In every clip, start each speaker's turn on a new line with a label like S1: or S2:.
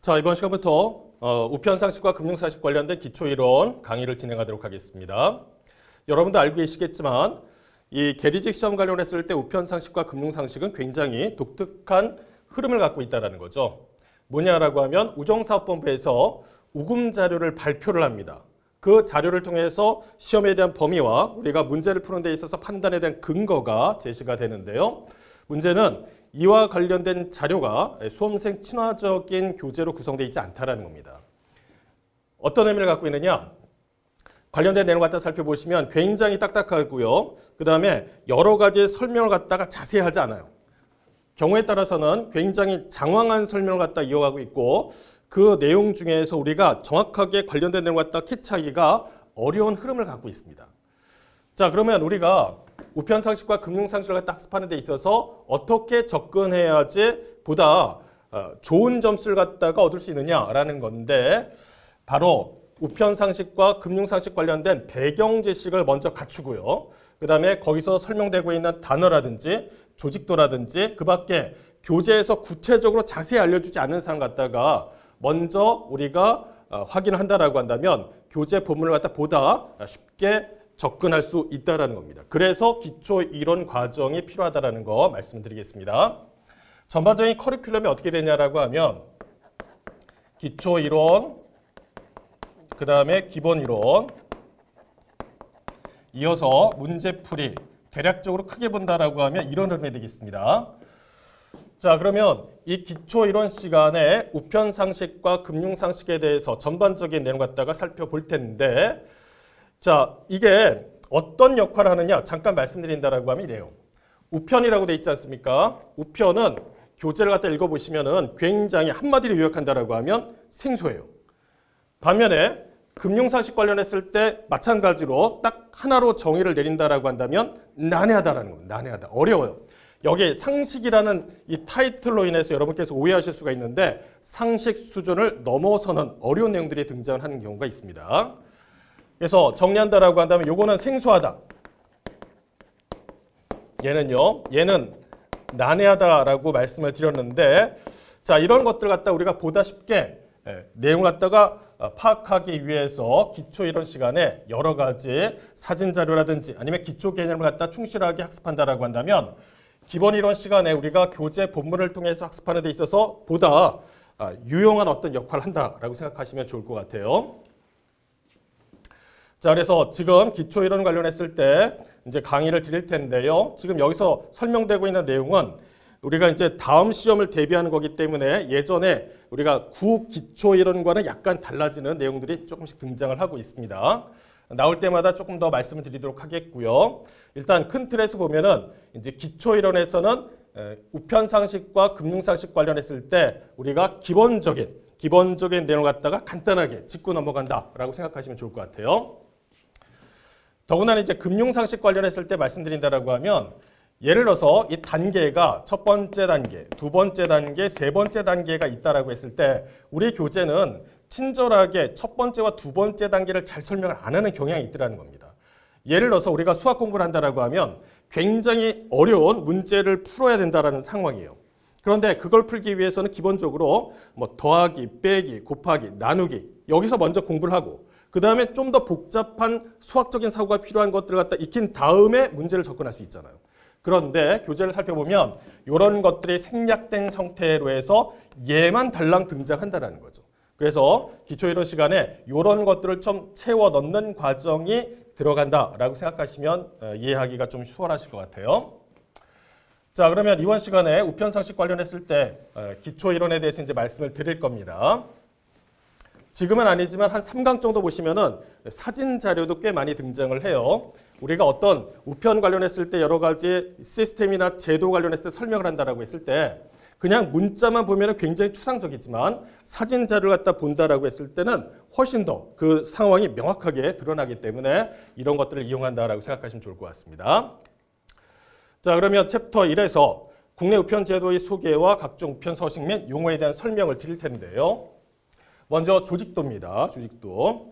S1: 자, 이번 시간부터 우편상식과 금융상식 관련된 기초이론 강의를 진행하도록 하겠습니다. 여러분도 알고 계시겠지만 이 계리직 시험 관련했을 때 우편상식과 금융상식은 굉장히 독특한 흐름을 갖고 있다는 거죠. 뭐냐라고 하면 우정사업본부에서 우금 자료를 발표를 합니다. 그 자료를 통해서 시험에 대한 범위와 우리가 문제를 푸는 데 있어서 판단에 대한 근거가 제시가 되는데요. 문제는 이와 관련된 자료가 수험생 친화적인 교재로 구성되어 있지 않다는 겁니다. 어떤 의미를 갖고 있느냐? 관련된 내용을 갖다 살펴보시면 굉장히 딱딱하고요. 그 다음에 여러 가지 설명을 갖다가 자세히 하지 않아요. 경우에 따라서는 굉장히 장황한 설명을 갖다 이어가고 있고 그 내용 중에서 우리가 정확하게 관련된 내용을 갖다 캐치하기가 어려운 흐름을 갖고 있습니다. 자, 그러면 우리가 우편상식과 금융상식을 갖다 학습하는 데 있어서 어떻게 접근해야지 보다 좋은 점수를 갖다가 얻을 수 있느냐라는 건데 바로 우편상식과 금융상식 관련된 배경 지식을 먼저 갖추고요. 그 다음에 거기서 설명되고 있는 단어라든지 조직도라든지 그 밖에 교재에서 구체적으로 자세히 알려주지 않는 사람 갖다가 먼저 우리가 확인을 한다라고 한다면 교재 본문을 갖다 보다 쉽게 접근할 수 있다는 겁니다. 그래서 기초 이론 과정이 필요하다는 거 말씀드리겠습니다. 전반적인 커리큘럼이 어떻게 되냐라고 하면 기초 이론, 그 다음에 기본 이론, 이어서 문제풀이, 대략적으로 크게 본다라고 하면 이런 흐름이 되겠습니다. 자, 그러면 이 기초 이론 시간에 우편상식과 금융상식에 대해서 전반적인 내용 갖다가 살펴볼 텐데 자, 이게 어떤 역할을 하느냐 잠깐 말씀드린다라고 하면 이래요. 우편이라고 돼 있지 않습니까? 우편은 교재를 갖다 읽어보시면은 굉장히 한마디로 요약한다라고 하면 생소해요. 반면에 금융상식 관련했을 때 마찬가지로 딱 하나로 정의를 내린다라고 한다면 난해하다라는 겁니다. 난해하다. 어려워요. 여기 상식이라는 이 타이틀로 인해서 여러분께서 오해하실 수가 있는데 상식 수준을 넘어서는 어려운 내용들이 등장하는 경우가 있습니다. 그래서 정리한다라고 한다면 요거는 생소하다. 얘는요. 얘는 난해하다라고 말씀을 드렸는데 자, 이런 것들 갖다 우리가 보다 쉽게 내용을 갖다가 파악하기 위해서 기초 이론 시간에 여러 가지 사진 자료라든지 아니면 기초 개념을 갖다 충실하게 학습한다라고 한다면 기본 이론 시간에 우리가 교재 본문을 통해서 학습하는 데 있어서 보다 유용한 어떤 역할을 한다라고 생각하시면 좋을 것 같아요. 자, 그래서 지금 기초 이론 관련했을 때 이제 강의를 드릴 텐데요. 지금 여기서 설명되고 있는 내용은 우리가 이제 다음 시험을 대비하는 거기 때문에 예전에 우리가 구기초 이론과는 약간 달라지는 내용들이 조금씩 등장을 하고 있습니다. 나올 때마다 조금 더 말씀을 드리도록 하겠고요. 일단 큰 틀에서 보면은 이제 기초 이론에서는 우편상식과 금융상식 관련했을 때 우리가 기본적인 내용을 갖다가 간단하게 짚고 넘어간다라고 생각하시면 좋을 것 같아요. 더구나 이제 금융상식 관련했을 때 말씀드린다라고 하면 예를 들어서 이 단계가 첫 번째 단계, 두 번째 단계, 세 번째 단계가 있다라고 했을 때 우리 교재는 친절하게 첫 번째와 두 번째 단계를 잘 설명을 안 하는 경향이 있더라는 겁니다. 예를 들어서 우리가 수학 공부를 한다라고 하면 굉장히 어려운 문제를 풀어야 된다라는 상황이에요. 그런데 그걸 풀기 위해서는 기본적으로 뭐 더하기, 빼기, 곱하기, 나누기 여기서 먼저 공부를 하고 그 다음에 좀 더 복잡한 수학적인 사고가 필요한 것들을 갖다 익힌 다음에 문제를 접근할 수 있잖아요. 그런데 교재를 살펴보면 이런 것들이 생략된 형태로 해서 얘만 달랑 등장한다는 거죠. 그래서 기초이론 시간에 이런 것들을 좀 채워 넣는 과정이 들어간다라고 생각하시면 이해하기가 좀 수월하실 것 같아요. 자, 그러면 이번 시간에 우편상식 관련했을 때 기초이론에 대해서 이제 말씀을 드릴 겁니다. 지금은 아니지만 한 3강 정도 보시면은 사진 자료도 꽤 많이 등장을 해요. 우리가 어떤 우편 관련했을 때 여러 가지 시스템이나 제도 관련했을 때 설명을 한다라고 했을 때 그냥 문자만 보면은 굉장히 추상적이지만 사진 자료를 갖다 본다라고 했을 때는 훨씬 더 그 상황이 명확하게 드러나기 때문에 이런 것들을 이용한다라고 생각하시면 좋을 것 같습니다. 자, 그러면 챕터 1에서 국내 우편 제도의 소개와 각종 우편 서식 및 용어에 대한 설명을 드릴 텐데요. 먼저 조직도입니다. 조직도.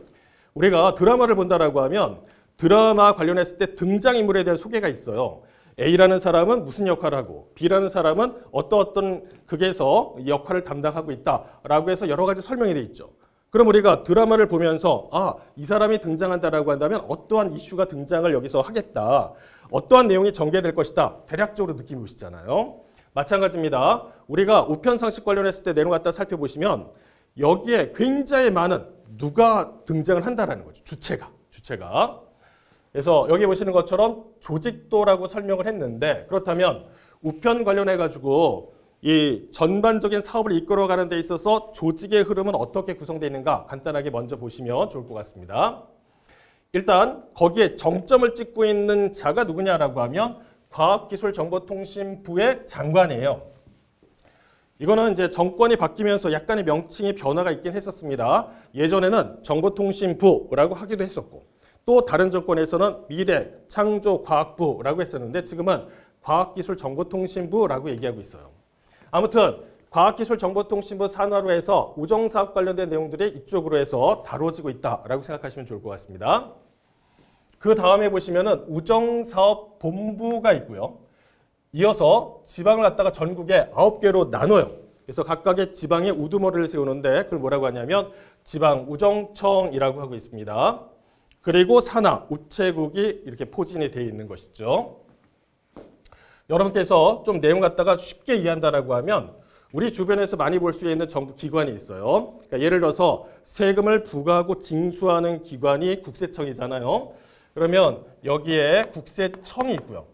S1: 우리가 드라마를 본다라고 하면 드라마 관련했을 때 등장인물에 대한 소개가 있어요. A라는 사람은 무슨 역할을 하고 B라는 사람은 어떤 극에서 역할을 담당하고 있다라고 해서 여러 가지 설명이 돼 있죠. 그럼 우리가 드라마를 보면서 이 사람이 등장한다라고 한다면 어떠한 이슈가 등장을 여기서 하겠다. 어떠한 내용이 전개될 것이다. 대략적으로 느낌이 오시잖아요. 마찬가지입니다. 우리가 우편상식 관련했을 때 내용 갖다 살펴보시면 여기에 굉장히 많은 누가 등장을 한다라는 거죠. 주체가. 그래서 여기 보시는 것처럼 조직도라고 설명을 했는데 그렇다면 우편 관련해 가지고 이 전반적인 사업을 이끌어가는 데 있어서 조직의 흐름은 어떻게 구성되어 있는가 간단하게 먼저 보시면 좋을 것 같습니다. 일단 거기에 정점을 찍고 있는 자가 누구냐라고 하면 과학기술정보통신부의 장관이에요. 이거는 이제 정권이 바뀌면서 약간의 명칭의 변화가 있긴 했었습니다. 예전에는 정보통신부라고 하기도 했었고 또 다른 정권에서는 미래창조과학부라고 했었는데 지금은 과학기술정보통신부라고 얘기하고 있어요. 아무튼 과학기술정보통신부 산하로 해서 우정사업 관련된 내용들이 이쪽으로 해서 다뤄지고 있다라고 생각하시면 좋을 것 같습니다. 그 다음에 보시면은 우정사업본부가 있고요. 이어서 지방을 갖다가 전국에 9개로 나눠요. 그래서 각각의 지방에 우두머리를 세우는데 그걸 뭐라고 하냐면 지방우정청이라고 하고 있습니다. 그리고 산하, 우체국이 이렇게 포진이 되어 있는 것이죠. 여러분께서 좀 내용 갖다가 쉽게 이해한다라고 하면 우리 주변에서 많이 볼 수 있는 정부 기관이 있어요. 그러니까 예를 들어서 세금을 부과하고 징수하는 기관이 국세청이잖아요. 그러면 여기에 국세청이 있고요.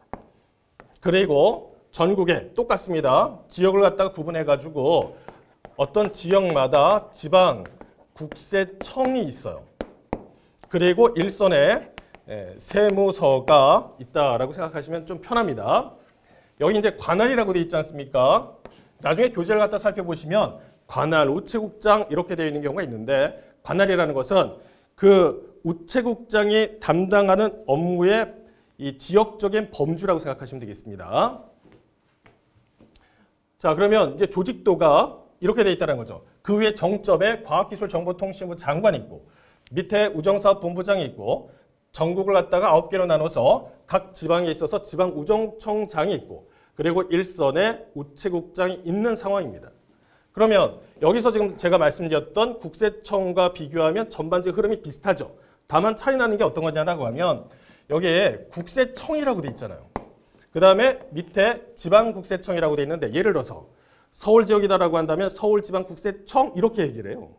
S1: 그리고 전국에 똑같습니다. 지역을 갖다가 구분해 가지고 어떤 지역마다 지방 국세청이 있어요. 그리고 일선에 세무서가 있다라고 생각하시면 좀 편합니다. 여기 이제 관할이라고 되어 있지 않습니까? 나중에 교재를 갖다 살펴보시면 관할, 우체국장 이렇게 되어 있는 경우가 있는데 관할이라는 것은 그 우체국장이 담당하는 업무의 이 지역적인 범주라고 생각하시면 되겠습니다. 자, 그러면 이제 조직도가 이렇게 되어 있다는 거죠. 그 위에 정점에 과학기술정보통신부 장관이 있고 밑에 우정사업본부장이 있고 전국을 갖다가 9개로 나눠서 각 지방에 있어서 지방우정청장이 있고 그리고 일선에 우체국장이 있는 상황입니다. 그러면 여기서 지금 제가 말씀드렸던 국세청과 비교하면 전반적 흐름이 비슷하죠. 다만 차이 나는 게 어떤 거냐라고 하면 여기에 국세청이라고 돼 있잖아요. 그 다음에 밑에 지방국세청이라고 돼 있는데 예를 들어서 서울 지역이다라고 한다면 서울지방국세청 이렇게 얘기를 해요.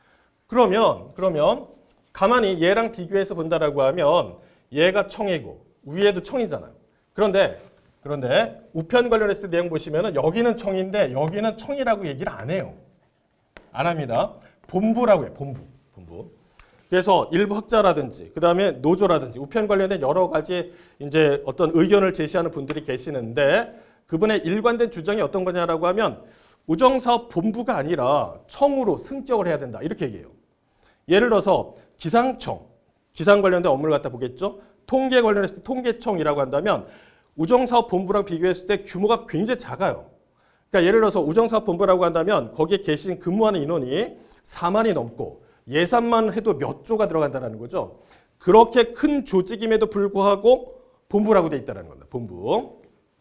S1: 그러면 가만히 얘랑 비교해서 본다라고 하면 얘가 청이고 위에도 청이잖아요. 그런데 우편 관련했을 때 내용 보시면 여기는 청인데 여기는 청이라고 얘기를 안 해요. 안 합니다. 본부라고 해요. 본부. 그래서 일부 학자라든지 그다음에 노조라든지 우편 관련된 여러 가지 이제 어떤 의견을 제시하는 분들이 계시는데 그분의 일관된 주장이 어떤 거냐라고 하면 우정사업 본부가 아니라 청으로 승격을 해야 된다. 이렇게 얘기해요. 예를 들어서 기상청, 기상 관련된 업무를 갖다 보겠죠. 통계 관련했을 때 통계청이라고 한다면 우정사업 본부랑 비교했을 때 규모가 굉장히 작아요. 그러니까 예를 들어서 우정사업 본부라고 한다면 거기에 계신 근무하는 인원이 4만이 넘고 예산만 해도 몇 조가 들어간다는 거죠. 그렇게 큰 조직임에도 불구하고 본부라고 돼 있다는 겁니다. 본부.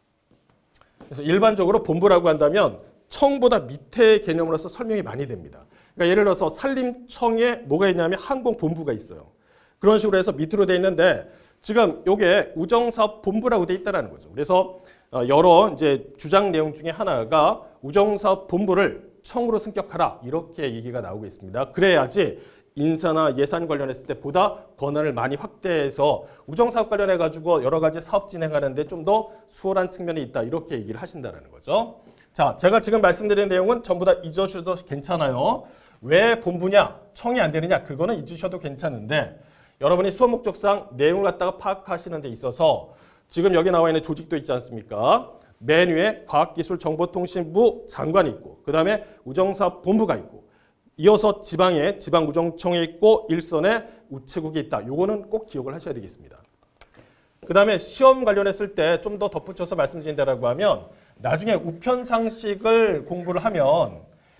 S1: 그래서 일반적으로 본부라고 한다면 청보다 밑의 개념으로서 설명이 많이 됩니다. 그러니까 예를 들어서 산림청에 뭐가 있냐면 항공본부가 있어요. 그런 식으로 해서 밑으로 돼 있는데 지금 이게 우정사업본부라고 돼 있다는 거죠. 그래서 여러 이제 주장 내용 중에 하나가 우정사업본부를 청으로 승격하라 이렇게 얘기가 나오고 있습니다. 그래야지 인사나 예산 관련했을 때 보다 권한을 많이 확대해서 우정사업 관련해 가지고 여러 가지 사업 진행하는데 좀 더 수월한 측면이 있다 이렇게 얘기를 하신다는 거죠. 자, 제가 지금 말씀드린 내용은 전부 다 잊으셔도 괜찮아요. 왜 본부냐, 청이 안 되느냐 그거는 잊으셔도 괜찮은데 여러분이 수업 목적상 내용을 갖다가 파악하시는 데 있어서 지금 여기 나와 있는 조직도 있지 않습니까? 맨 위에 과학기술정보통신부 장관이 있고 그 다음에 우정사업본부가 있고 이어서 지방에 지방우정청이 있고 일선에 우체국이 있다. 요거는 꼭 기억을 하셔야 되겠습니다. 그 다음에 시험 관련했을 때 좀 더 덧붙여서 말씀드린다라고 하면 나중에 우편상식을 공부를 하면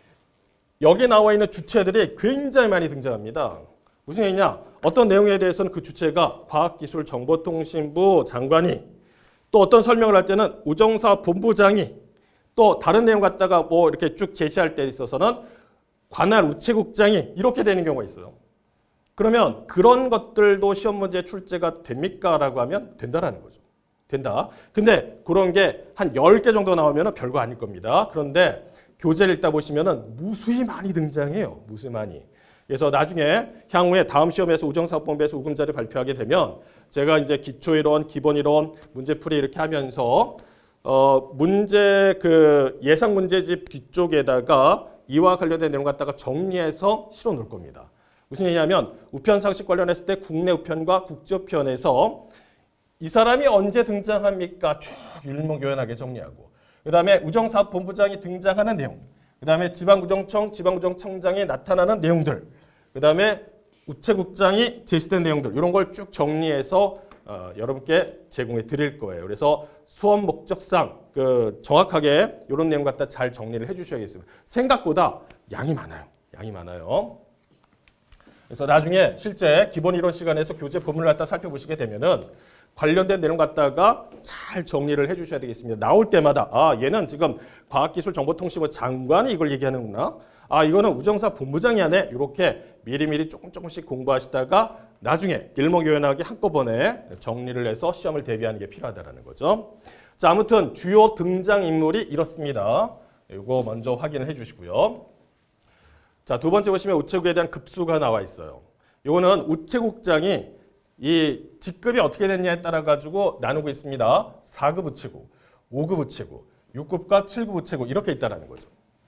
S1: 여기 나와 있는 주체들이 굉장히 많이 등장합니다. 무슨 얘기냐? 어떤 내용에 대해서는 그 주체가 과학기술정보통신부 장관이 또 어떤 설명을 할 때는 우정사업 본부장이 또 다른 내용 갖다가 뭐 이렇게 쭉 제시할 때 있어서는 관할 우체국장이 이렇게 되는 경우가 있어요. 그러면 그런 것들도 시험 문제 출제가 됩니까? 라고 하면 된다라는 거죠. 된다. 근데 그런 게 한 10개 정도 나오면 별거 아닐 겁니다. 그런데 교재를 읽다 보시면 무수히 많이 등장해요. 무수히 많이. 그래서 나중에 향후에 다음 시험에서 우정사업본부에서 우금자를 발표하게 되면 제가 이제 기초이론, 기본이론, 문제풀이 이렇게 하면서 문제 그 예상 문제집 뒤쪽에다가 이와 관련된 내용 갖다가 정리해서 실어 놓을 겁니다. 무슨 얘기냐면 우편 상식 관련했을 때 국내 우편과 국제 우편에서 이 사람이 언제 등장합니까? 쭉 일목요연하게 정리하고 그 다음에 우정사업본부장이 등장하는 내용, 그 다음에 지방구정청, 지방구정청장이 나타나는 내용들, 그 다음에 우체국장이 제시된 내용들 이런 걸 쭉 정리해서 여러분께 제공해 드릴 거예요. 그래서 수업 목적상 정확하게 이런 내용 갖다 잘 정리를 해 주셔야겠습니다. 생각보다 양이 많아요. 양이 많아요. 그래서 나중에 실제 기본 이론 시간에서 교재 본문을 갖다 살펴보시게 되면은 관련된 내용 갖다가 잘 정리를 해 주셔야 되겠습니다. 나올 때마다 얘는 지금 과학기술정보통신부 장관이 이걸 얘기하는구나. 이거는 우정사 본부장이 하네. 이렇게 미리미리 조금씩 공부하시다가 나중에 일목요연하게 한꺼번에 정리를 해서 시험을 대비하는 게 필요하다는 거죠. 자, 아무튼 주요 등장인물이 이렇습니다. 이거 먼저 확인을 해 주시고요. 자, 두 번째 보시면 우체국에 대한 급수가 나와 있어요. 이거는 우체국장이 이 직급이 어떻게 됐냐에 따라 가지고 나누고 있습니다. 4급 우체국, 5급 우체국, 6급과 7급 우체국 이렇게 있다라는 거죠.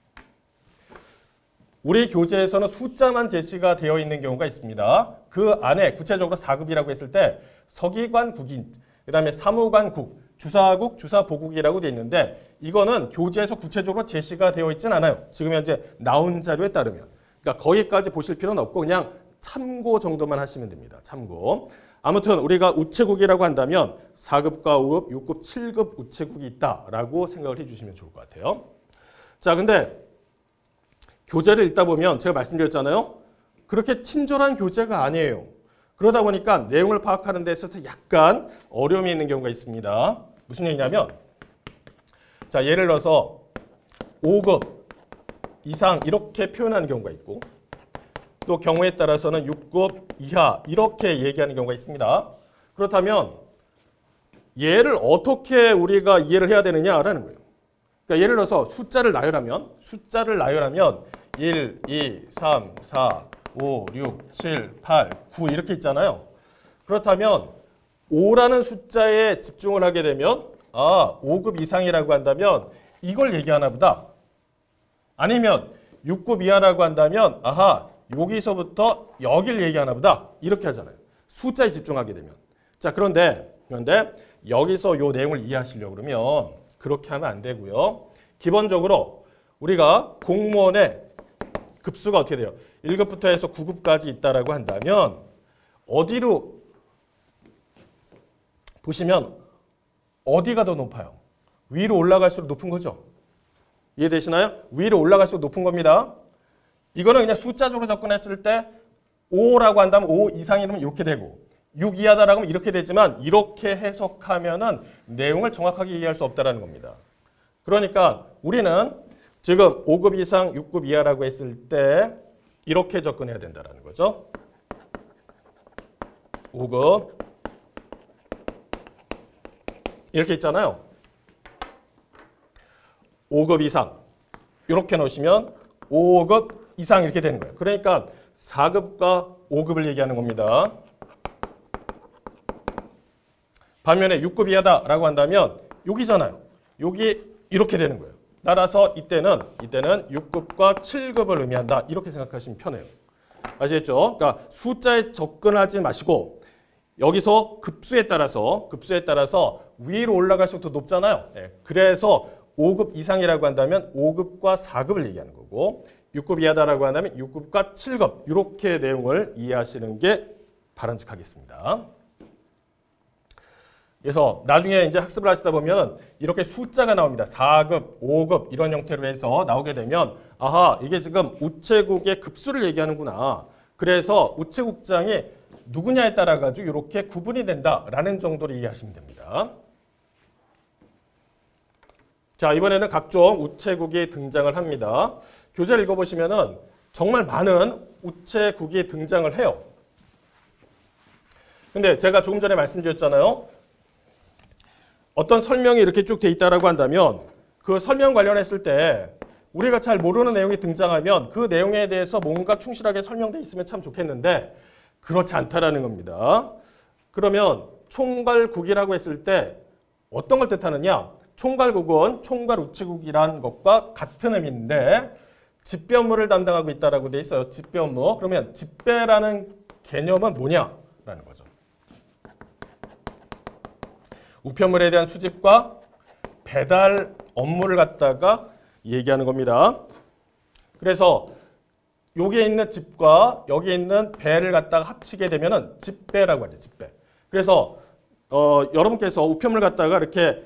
S1: 우리 교재에서는 숫자만 제시가 되어 있는 경우가 있습니다. 그 안에 구체적으로 4급이라고 했을 때 서기관국인, 그 다음에 사무관국, 주사국, 주사보국이라고 되어 있는데 이거는 교재에서 구체적으로 제시가 되어 있지는 않아요. 지금 현재 나온 자료에 따르면. 그러니까 거기까지 보실 필요는 없고 그냥 참고 정도만 하시면 됩니다. 참고. 아무튼 우리가 우체국이라고 한다면 4급과 5급, 6급, 7급 우체국이 있다라고 생각을 해주시면 좋을 것 같아요. 자, 근데 교재를 읽다 보면 제가 말씀드렸잖아요. 그렇게 친절한 교재가 아니에요. 그러다 보니까 내용을 파악하는 데 있어서 약간 어려움이 있는 경우가 있습니다. 무슨 얘기냐면 자, 예를 들어서 5급 이상 이렇게 표현하는 경우가 있고 또 경우에 따라서는 6급 이하 이렇게 얘기하는 경우가 있습니다. 그렇다면 얘를 어떻게 우리가 이해를 해야 되느냐라는 거예요. 그러니까 예를 들어서 숫자를 나열하면 1, 2, 3, 4, 5, 6, 7, 8, 9 이렇게 있잖아요. 그렇다면 5라는 숫자에 집중을 하게 되면 5급 이상이라고 한다면 이걸 얘기하나 보다. 아니면 6급 이하라고 한다면 여기서부터 여길 얘기하나 보다. 이렇게 하잖아요. 숫자에 집중하게 되면. 자, 그런데 여기서 이 내용을 이해하시려고 그러면 그렇게 하면 안 되고요. 기본적으로 우리가 공무원의 급수가 어떻게 돼요? 1급부터 해서 9급까지 있다라고 한다면 어디로 보시면 어디가 더 높아요? 위로 올라갈수록 높은 거죠. 이해되시나요? 위로 올라갈수록 높은 겁니다. 이거는 그냥 숫자적으로 접근했을 때 5라고 한다면 5 이상이면 이렇게 되고 6 이하다라고 하면 이렇게 되지만 이렇게 해석하면은 내용을 정확하게 이해할 수 없다라는 겁니다. 그러니까 우리는 지금 5급 이상 6급 이하라고 했을 때 이렇게 접근해야 된다는 거죠. 5급 이렇게 있잖아요. 5급 이상 이렇게 넣으시면 5급 이상 이렇게 되는 거예요. 그러니까 4급과 5급을 얘기하는 겁니다. 반면에 6급 이하다라고 한다면 여기잖아요. 여기 이렇게 되는 거예요. 따라서 이때는 6급과 7급을 의미한다. 이렇게 생각하시면 편해요. 아시겠죠? 그러니까 숫자에 접근하지 마시고 여기서 급수에 따라서 위로 올라갈수록 더 높잖아요. 네. 그래서 5급 이상이라고 한다면 5급과 4급을 얘기하는 거고 6급 이하다라고 한다면 6급과 7급 이렇게 내용을 이해하시는 게 바람직하겠습니다. 그래서 나중에 이제 학습을 하시다 보면 이렇게 숫자가 나옵니다. 4급, 5급 이런 형태로 해서 나오게 되면 이게 지금 우체국의 급수를 얘기하는구나. 그래서 우체국장이 누구냐에 따라 가지고 이렇게 구분이 된다라는 정도로 이해하시면 됩니다. 자, 이번에는 각종 우체국이 등장을 합니다. 교재를 읽어보시면은 정말 많은 우체국이 등장을 해요. 근데 제가 조금 전에 말씀드렸잖아요. 어떤 설명이 이렇게 쭉 돼 있다라고 한다면 그 설명 관련했을 때 우리가 잘 모르는 내용이 등장하면 그 내용에 대해서 뭔가 충실하게 설명돼 있으면 참 좋겠는데 그렇지 않다라는 겁니다. 그러면 총괄국이라고 했을 때 어떤 걸 뜻하느냐? 총괄국은 총괄우체국이라는 것과 같은 의미인데 집배 업무를 담당하고 있다라고 돼 있어요. 집배 업무. 그러면 집배라는 개념은 뭐냐라는 거죠. 우편물에 대한 수집과 배달 업무를 갖다가 얘기하는 겁니다. 그래서 여기에 있는 집과 여기에 있는 배를 갖다가 합치게 되면은 집배라고 하죠. 집배. 그래서 여러분께서 우편물 갖다가 이렇게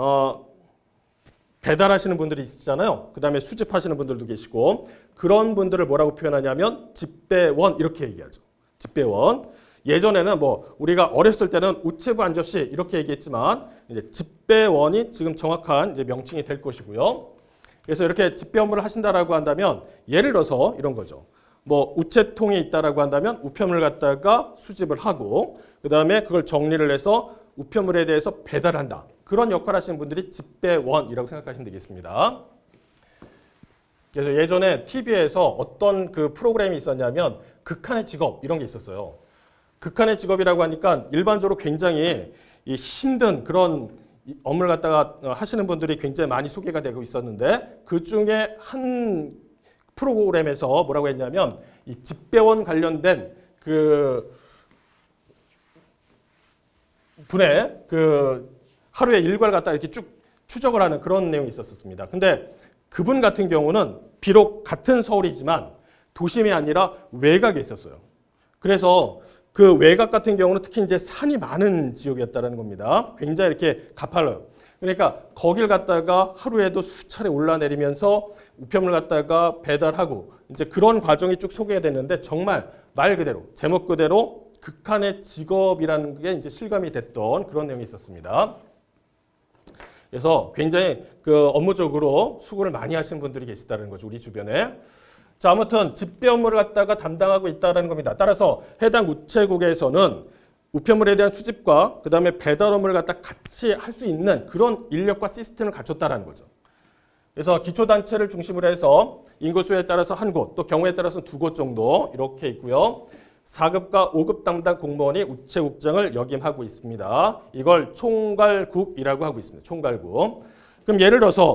S1: 배달하시는 분들이 있잖아요. 그 다음에 수집하시는 분들도 계시고 그런 분들을 뭐라고 표현하냐면 집배원 이렇게 얘기하죠. 집배원. 예전에는 뭐 우리가 어렸을 때는 우체부 안저씨 이렇게 얘기했지만 이제 집배원이 지금 정확한 이제 명칭이 될 것이고요. 그래서 이렇게 집배 업무를 하신다라고 한다면 예를 들어서 이런 거죠. 뭐 우체통이 있다라고 한다면 우편물을 갖다가 수집을 하고 그 다음에 그걸 정리를 해서 우편물에 대해서 배달한다. 그런 역할을 하시는 분들이 집배원이라고 생각하시면 되겠습니다. 그래서 예전에 TV에서 어떤 그 프로그램이 있었냐면 극한의 직업 이런 게 있었어요. 극한의 직업이라고 하니까 일반적으로 굉장히 힘든 그런 업무를 갖다가 하시는 분들이 굉장히 많이 소개가 되고 있었는데 그 중에 한 프로그램에서 뭐라고 했냐면 이 집배원 관련된 그 분의 그 하루의 일과를 갖다 이렇게 쭉 추적을 하는 그런 내용이 있었습니다. 근데 그분 같은 경우는 비록 같은 서울이지만 도심이 아니라 외곽에 있었어요. 그래서 그 외곽 같은 경우는 특히 이제 산이 많은 지역이었다는 겁니다. 굉장히 이렇게 가팔라요. 그러니까 거길 갖다가 하루에도 수차례 올라내리면서 우편물 갖다가 배달하고 이제 그런 과정이 쭉 소개됐는데 정말 말 그대로 제목 그대로 극한의 직업이라는 게 이제 실감이 됐던 그런 내용이 있었습니다. 그래서 굉장히 그 업무적으로 수고를 많이 하시는 분들이 계시다는 거죠. 우리 주변에. 자, 아무튼 집배 업무를 갖다가 담당하고 있다는 겁니다. 따라서 해당 우체국에서는 우편물에 대한 수집과 그 다음에 배달 업무를 갖다 같이 할 수 있는 그런 인력과 시스템을 갖췄다는 거죠. 그래서 기초단체를 중심으로 해서 인구수에 따라서 한 곳, 또 경우에 따라서 두 곳 정도 이렇게 있고요. 4급과 5급 담당 공무원이 우체국장을 역임하고 있습니다. 이걸 총괄국이라고 하고 있습니다. 총괄국. 그럼 예를 들어서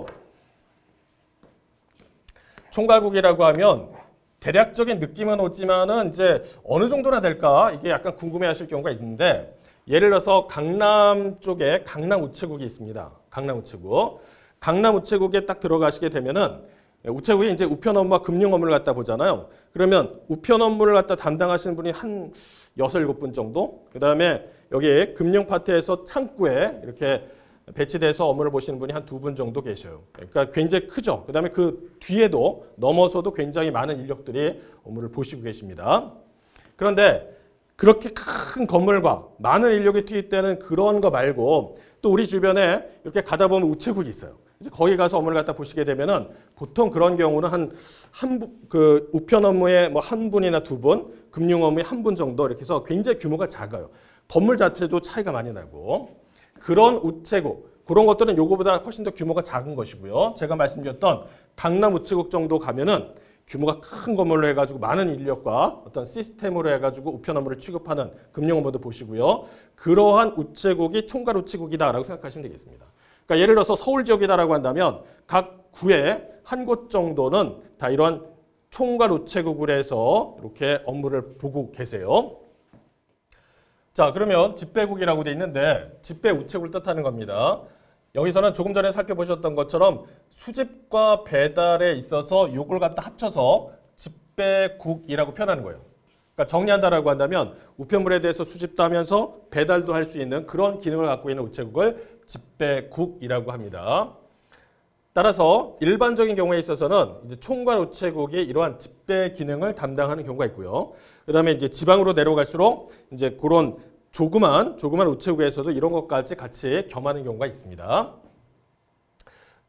S1: 총괄국이라고 하면 대략적인 느낌은 오지만은 이제 어느 정도나 될까 이게 약간 궁금해하실 경우가 있는데 예를 들어서 강남 쪽에 강남 우체국이 있습니다. 강남 우체국. 강남 우체국에 딱 들어가시게 되면은 우체국이 이제 우편 업무와 금융 업무를 갖다 보잖아요. 그러면 우편 업무를 갖다 담당하시는 분이 한 6, 7분 정도. 그다음에 여기 금융 파트에서 창구에 이렇게 배치돼서 업무를 보시는 분이 한 2분 정도 계셔요. 그러니까 굉장히 크죠. 그다음에 그 뒤에도 넘어서도 굉장히 많은 인력들이 업무를 보시고 계십니다. 그런데 그렇게 큰 건물과 많은 인력이 투입되는 그런 거 말고 또 우리 주변에 이렇게 가다 보면 우체국이 있어요. 이제 거기 가서 업무를 갖다 보시게 되면은 보통 그런 경우는 그 우편 업무에 뭐 한 분이나 두 분, 금융 업무에 한 분 정도 이렇게 해서 굉장히 규모가 작아요. 건물 자체도 차이가 많이 나고. 그런 우체국, 그런 것들은 요거보다 훨씬 더 규모가 작은 것이고요. 제가 말씀드렸던 강남 우체국 정도 가면은 규모가 큰 건물로 해가지고 많은 인력과 어떤 시스템으로 해가지고 우편 업무를 취급하는 금융 업무도 보시고요. 그러한 우체국이 총괄 우체국이다라고 생각하시면 되겠습니다. 그러니까 예를 들어서 서울 지역이다라고 한다면 각 구에 한 곳 정도는 다 이런 총괄 우체국을 해서 이렇게 업무를 보고 계세요. 자, 그러면 집배국이라고 돼 있는데 집배 우체국을 뜻하는 겁니다. 여기서는 조금 전에 살펴보셨던 것처럼 수집과 배달에 있어서 요걸 갖다 합쳐서 집배국이라고 표현하는 거예요. 그러니까 정리한다라고 한다면 우편물에 대해서 수집도 하면서 배달도 할 수 있는 그런 기능을 갖고 있는 우체국을 집배국이라고 합니다. 따라서 일반적인 경우에 있어서는 이제 총괄 우체국이 이러한 집배 기능을 담당하는 경우가 있고요. 그다음에 이제 지방으로 내려갈수록 이제 그런 조그만 우체국에서도 이런 것까지 같이 겸하는 경우가 있습니다.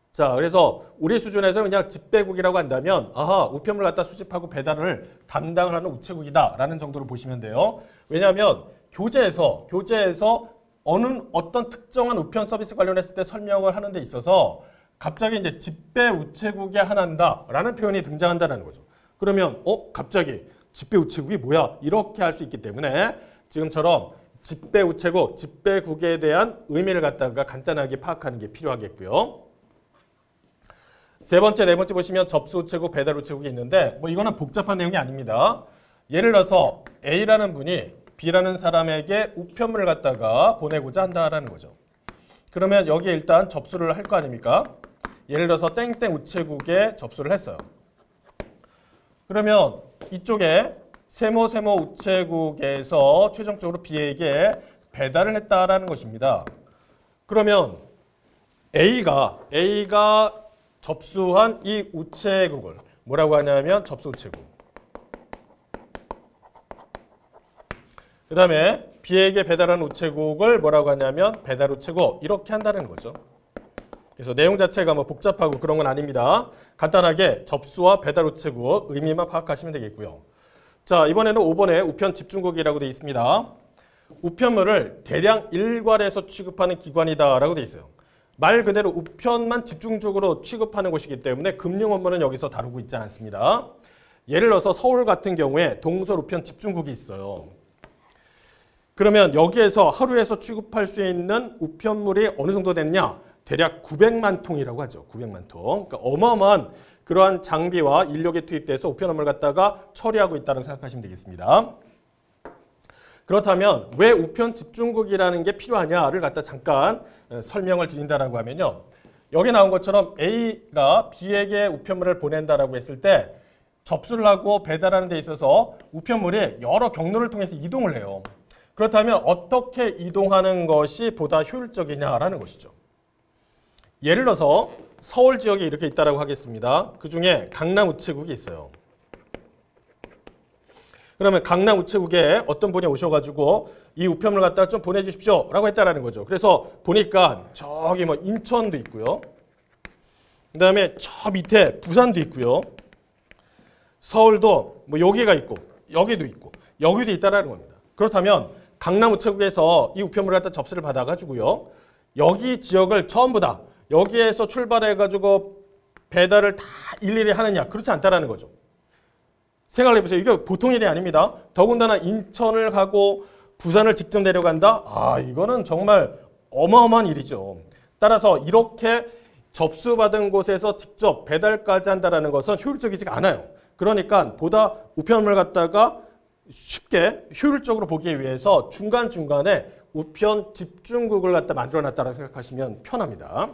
S1: 자, 그래서 우리 수준에서 그냥 집배국이라고 한다면 아하, 우편물 갖다 수집하고 배달을 담당을 하는 우체국이다라는 정도로 보시면 돼요. 왜냐하면 교재에서 어떤 특정한 우편 서비스 관련했을 때 설명을 하는 데 있어서 갑자기 이제 집배 우체국이 하나인다라는 표현이 등장한다는 거죠. 그러면 갑자기 집배 우체국이 뭐야? 이렇게 할 수 있기 때문에 지금처럼 집배 우체국, 집배국에 대한 의미를 갖다가 간단하게 파악하는 게 필요하겠고요. 세 번째, 네 번째 보시면 접수 우체국, 배달 우체국이 있는데 뭐 이거는 복잡한 내용이 아닙니다. 예를 들어서 A라는 분이 B라는 사람에게 우편물을 갖다가 보내고자 한다라는 거죠. 그러면 여기에 일단 접수를 할 거 아닙니까? 예를 들어서 땡땡 우체국에 접수를 했어요. 그러면 이쪽에 세모 우체국에서 최종적으로 B에게 배달을 했다라는 것입니다. 그러면 A가 접수한 이 우체국을 뭐라고 하냐면 접수 우체국. 그 다음에 B에게 배달한 우체국을 뭐라고 하냐면 배달 우체국. 이렇게 한다는 거죠. 그래서 내용 자체가 뭐 복잡하고 그런 건 아닙니다. 간단하게 접수와 배달 우체국 의미만 파악하시면 되겠고요. 자, 이번에는 5번에 우편 집중국이라고 되어 있습니다. 우편물을 대량 일괄해서 취급하는 기관이다라고 되어 있어요. 말 그대로 우편만 집중적으로 취급하는 곳이기 때문에 금융 업무는 여기서 다루고 있지 않습니다. 예를 들어서 서울 같은 경우에 동설 우편 집중국이 있어요. 그러면 여기에서 하루에서 취급할 수 있는 우편물이 어느 정도 됐냐? 대략 900만 통이라고 하죠. 900만 통. 그러니까 어마어마한 그러한 장비와 인력이 투입돼서 우편 업무를 갖다가 처리하고 있다고 생각하시면 되겠습니다. 그렇다면 왜 우편 집중국이라는 게 필요하냐를 갖다 잠깐 설명을 드린다라고 하면요. 여기 나온 것처럼 A가 B에게 우편물을 보낸다라고 했을 때 접수를 하고 배달하는 데 있어서 우편물이 여러 경로를 통해서 이동을 해요. 그렇다면 어떻게 이동하는 것이 보다 효율적이냐라는 것이죠. 예를 들어서 서울 지역에 이렇게 있다라고 하겠습니다. 그중에 강남 우체국이 있어요. 그러면 강남 우체국에 어떤 분이 오셔가지고 이 우편물 갖다가 좀 보내주십시오 라고 했다라는 거죠. 그래서 보니까 저기 뭐 인천도 있고요. 그 다음에 저 밑에 부산도 있고요. 서울도 뭐 여기가 있고 여기도 있고 여기도 있다라는 겁니다. 그렇다면 강남 우체국에서 이 우편물을 갖다 접수를 받아가지고요. 여기 지역을 전부 다 여기에서 출발해가지고 배달을 다 일일이 하느냐? 그렇지 않다라는 거죠. 생각을 해보세요. 이게 보통 일이 아닙니다. 더군다나 인천을 가고 부산을 직접 내려간다? 아, 이거는 정말 어마어마한 일이죠. 따라서 이렇게 접수받은 곳에서 직접 배달까지 한다는 것은 효율적이지가 않아요. 그러니까 보다 우편물 갖다가 쉽게 효율적으로 보기 위해서 중간중간에 우편 집중국을 갖다 만들어놨다고 생각하시면 편합니다.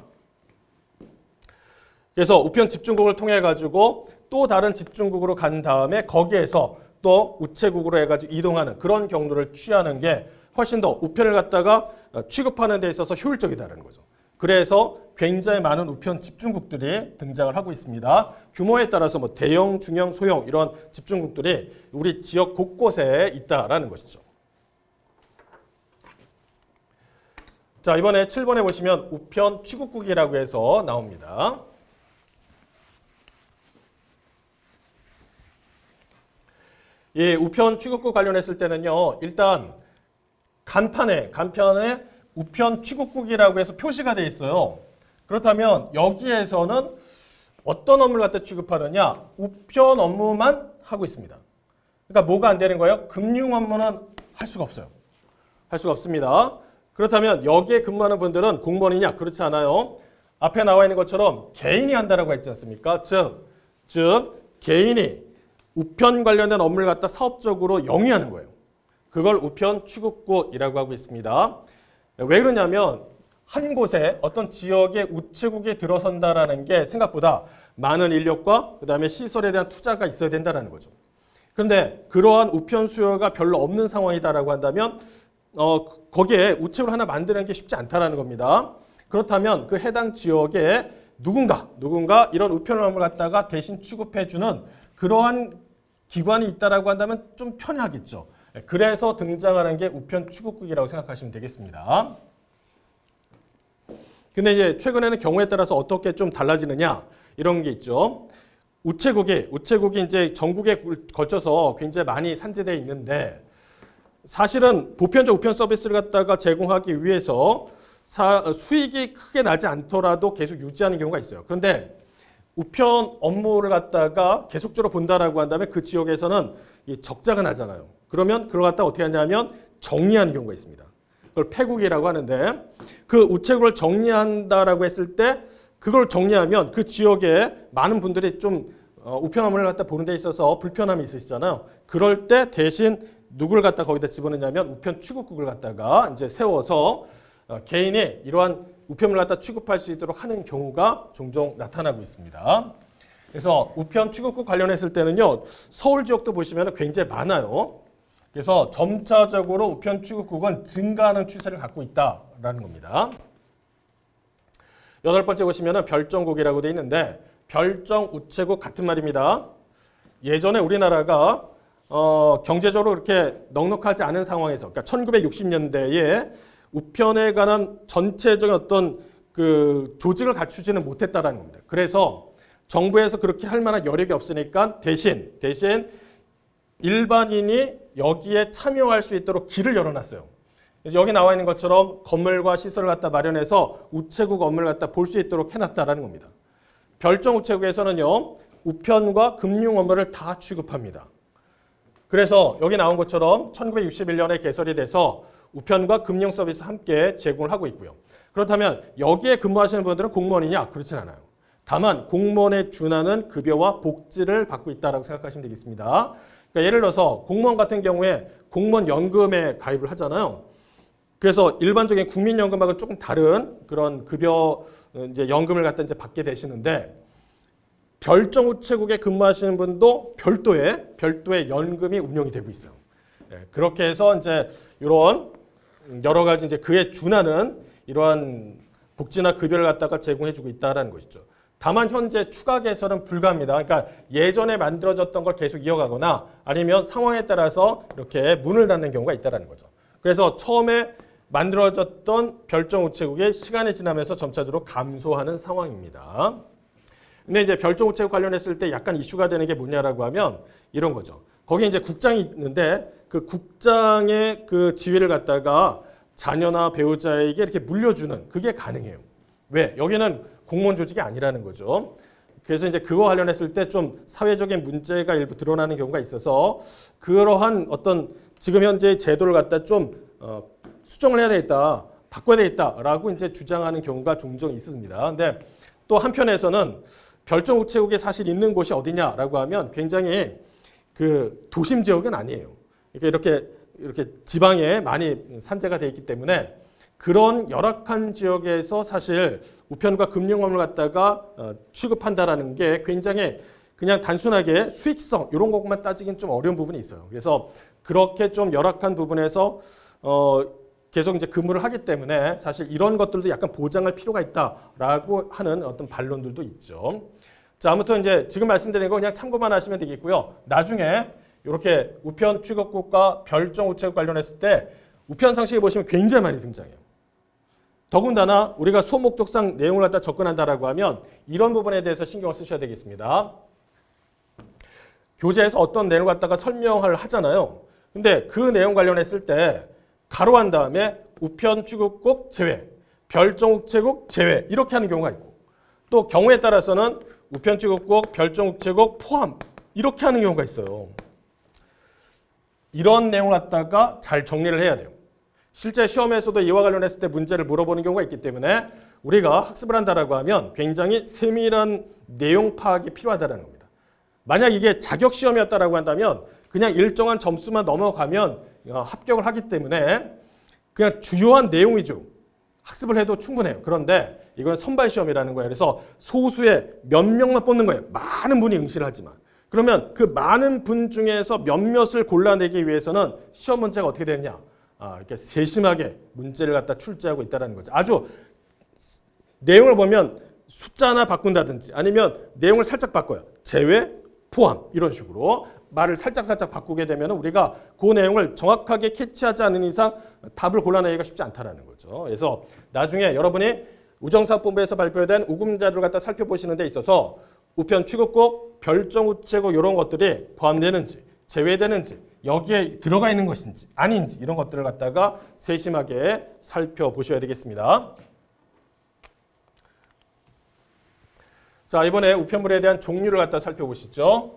S1: 그래서 우편 집중국을 통해 가지고 또 다른 집중국으로 간 다음에 거기에서 또 우체국으로 해가지고 이동하는 그런 경로를 취하는 게 훨씬 더 우편을 갖다가 취급하는 데 있어서 효율적이다라는 거죠. 그래서 굉장히 많은 우편 집중국들이 등장을 하고 있습니다. 규모에 따라서 뭐 대형, 중형, 소형 이런 집중국들이 우리 지역 곳곳에 있다라는 것이죠. 자, 이번에 7번에 보시면 우편 취급국이라고 해서 나옵니다. 이 우편 취급국 관련했을 때는요. 일단 간판에 우편 취급국이라고 해서 표시가 되어 있어요. 그렇다면 여기에서는 어떤 업무를 갖다 취급하느냐? 우편 업무만 하고 있습니다. 그러니까 뭐가 안 되는 거예요? 금융 업무는 할 수가 없어요. 할 수가 없습니다. 그렇다면 여기에 근무하는 분들은 공무원이냐? 그렇지 않아요. 앞에 나와 있는 것처럼 개인이 한다라고 했지 않습니까? 즉 개인이 우편 관련된 업무를 갖다 사업적으로 영위하는 거예요. 그걸 우편 취급국이라고 하고 있습니다. 왜 그러냐면 한 곳에 어떤 지역의 우체국에 들어선다라는 게 생각보다 많은 인력과 그다음에 시설에 대한 투자가 있어야 된다는 거죠. 그런데 그러한 우편 수요가 별로 없는 상황이다라고 한다면 거기에 우체국을 하나 만드는 게 쉽지 않다라는 겁니다. 그렇다면 그 해당 지역에 누군가 이런 우편 업무를 갖다가 대신 취급해주는 그러한 기관이 있다라고 한다면 좀 편하겠죠. 그래서 등장하는 게 우편 취급국이라고 생각하시면 되겠습니다. 근데 이제 최근에는 경우에 따라서 어떻게 좀 달라지느냐 이런 게 있죠. 우체국이 이제 전국에 걸쳐서 굉장히 많이 산재되어 있는데 사실은 보편적 우편 서비스를 갖다가 제공하기 위해서 수익이 크게 나지 않더라도 계속 유지하는 경우가 있어요. 그런데 우편 업무를 갖다가 계속적으로 본다라고 한다면 그 지역에서는 이 적자가 나잖아요. 그러면 그걸 갖다가 어떻게 하냐면 정리하는 경우가 있습니다. 그걸 폐국이라고 하는데 그 우체국을 정리한다라고 했을 때 그걸 정리하면 그 지역에 많은 분들이 좀 우편 업무를 갖다 보는 데 있어서 불편함이 있으시잖아요. 그럴 때 대신 누구를 갖다 거기다 집어넣냐면 우편 취급국을 갖다가 이제 세워서 개인이 이러한 우편을 갖다 취급할 수 있도록 하는 경우가 종종 나타나고 있습니다. 그래서 우편 취급국 관련했을 때는요, 서울 지역도 보시면 굉장히 많아요. 그래서 점차적으로 우편 취급국은 증가하는 추세를 갖고 있다라는 겁니다. 8번째 보시면 별정국이라고 되어 있는데 별정 우체국 같은 말입니다. 예전에 우리나라가 경제적으로 그렇게 넉넉하지 않은 상황에서, 그러니까 1960년대에 우편에 관한 전체적인 어떤 그 조직을 갖추지는 못했다라는 겁니다. 그래서 정부에서 그렇게 할 만한 여력이 없으니까 대신 일반인이 여기에 참여할 수 있도록 길을 열어놨어요. 여기 나와 있는 것처럼 건물과 시설을 갖다 마련해서 우체국 업무를 갖다 볼 수 있도록 해놨다라는 겁니다. 별정 우체국에서는요, 우편과 금융 업무를 다 취급합니다. 그래서 여기 나온 것처럼 1961년에 개설이 돼서 우편과 금융 서비스 함께 제공을 하고 있고요. 그렇다면 여기에 근무하시는 분들은 공무원이냐? 그렇진 않아요. 다만 공무원에 준하는 급여와 복지를 받고 있다고 생각하시면 되겠습니다. 그러니까 예를 들어서 공무원 같은 경우에 공무원 연금에 가입을 하잖아요. 그래서 일반적인 국민연금하고 조금 다른 그런 급여 이제 연금을 갖다 이제 받게 되시는데 별정 우체국에 근무하시는 분도 별도의 연금이 운영이 되고 있어요. 그렇게 해서 이제 이런 여러 가지 이제 그에 준하는 이러한 복지나 급여를 갖다가 제공해주고 있다라는 것이죠. 다만 현재 추가 개설은 불가합니다. 그러니까 예전에 만들어졌던 걸 계속 이어가거나 아니면 상황에 따라서 이렇게 문을 닫는 경우가 있다라는 거죠. 그래서 처음에 만들어졌던 별정 우체국이 시간이 지나면서 점차적으로 감소하는 상황입니다. 근데 이제 별정 우체국 관련했을 때 약간 이슈가 되는 게 뭐냐라고 하면 이런 거죠. 거기 이제 국장이 있는데 그 국장의 그 지위를 갖다가 자녀나 배우자에게 이렇게 물려주는 그게 가능해요. 왜? 여기는 공무원 조직이 아니라는 거죠. 그래서 이제 그거 관련했을 때 좀 사회적인 문제가 일부 드러나는 경우가 있어서 그러한 어떤 지금 현재 제도를 갖다 좀 수정을 해야 되겠다, 바꿔야 되겠다라고 이제 주장하는 경우가 종종 있습니다. 근데 또 한편에서는 별정 우체국이 사실 있는 곳이 어디냐라고 하면 굉장히 그 도심 지역은 아니에요. 그러니까 이렇게 지방에 많이 산재가 돼 있기 때문에 그런 열악한 지역에서 사실 우편과 금융업을 갖다가 취급한다라는 게 굉장히 그냥 단순하게 수익성 이런 것만 따지긴 좀 어려운 부분이 있어요. 그래서 그렇게 좀 열악한 부분에서 계속 이제 근무를 하기 때문에 사실 이런 것들도 약간 보장할 필요가 있다라고 하는 어떤 반론들도 있죠. 자, 아무튼 이제 지금 말씀드린 거 그냥 참고만 하시면 되겠고요. 나중에 이렇게 우편 취급국과 별정 우체국 관련했을 때 우편 상식에 보시면 굉장히 많이 등장해요. 더군다나 우리가 수업 목적상 내용을 갖다 접근한다라고 하면 이런 부분에 대해서 신경을 쓰셔야 되겠습니다. 교재에서 어떤 내용을 갖다가 설명을 하잖아요. 근데 그 내용 관련했을 때 가로한 다음에 우편 취급국 제외, 별정 우체국 제외 이렇게 하는 경우가 있고 또 경우에 따라서는 우편 취급국, 별정 우체국 포함 이렇게 하는 경우가 있어요. 이런 내용을 갖다가 잘 정리를 해야 돼요. 실제 시험에서도 이와 관련했을 때 문제를 물어보는 경우가 있기 때문에 우리가 학습을 한다라고 하면 굉장히 세밀한 내용 파악이 필요하다는 겁니다. 만약 이게 자격 시험이었다라고 한다면 그냥 일정한 점수만 넘어가면 합격을 하기 때문에 그냥 주요한 내용 위주 학습을 해도 충분해요. 그런데 이건 선발 시험이라는 거예요. 그래서 소수의 몇 명만 뽑는 거예요. 많은 분이 응시를 하지만. 그러면 그 많은 분 중에서 몇몇을 골라내기 위해서는 시험 문제가 어떻게 되느냐. 이렇게 세심하게 문제를 갖다 출제하고 있다는 거죠. 아주 내용을 보면 숫자 하나 바꾼다든지 아니면 내용을 살짝 바꿔요. 제외, 포함 이런 식으로 말을 살짝 바꾸게 되면 우리가 그 내용을 정확하게 캐치하지 않는 이상 답을 골라내기가 쉽지 않다는 거죠. 그래서 나중에 여러분이 우정사업본부에서 발표된 우금자료를 갖다 살펴보시는 데 있어서 우편 취급국, 별정 우체국 이런 것들이 포함되는지 제외되는지 여기에 들어가 있는 것인지 아닌지 이런 것들을 갖다가 세심하게 살펴보셔야 되겠습니다. 자, 이번에 우편물에 대한 종류를 갖다 살펴보시죠.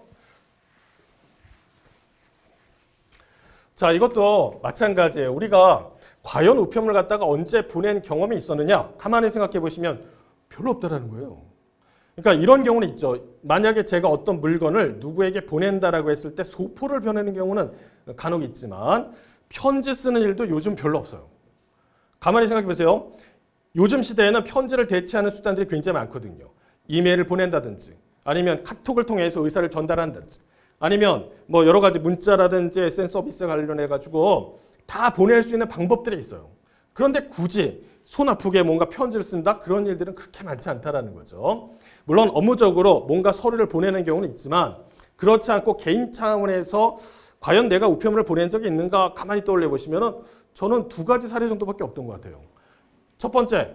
S1: 자, 이것도 마찬가지예요. 우리가 과연 우편물 갖다가 언제 보낸 경험이 있었느냐? 가만히 생각해 보시면 별로 없다라는 거예요. 그러니까 이런 경우는 있죠. 만약에 제가 어떤 물건을 누구에게 보낸다라고 했을 때 소포를 보내는 경우는 간혹 있지만 편지 쓰는 일도 요즘 별로 없어요. 가만히 생각해 보세요. 요즘 시대에는 편지를 대체하는 수단들이 굉장히 많거든요. 이메일을 보낸다든지 아니면 카톡을 통해서 의사를 전달한다든지 아니면 뭐 여러 가지 문자라든지 SNS 서비스 관련해 가지고 다 보낼 수 있는 방법들이 있어요. 그런데 굳이 손 아프게 뭔가 편지를 쓴다? 그런 일들은 그렇게 많지 않다라는 거죠. 물론 업무적으로 뭔가 서류를 보내는 경우는 있지만 그렇지 않고 개인 차원에서 과연 내가 우편물을 보낸 적이 있는가 가만히 떠올려 보시면 저는 두 가지 사례 정도밖에 없던 것 같아요. 첫 번째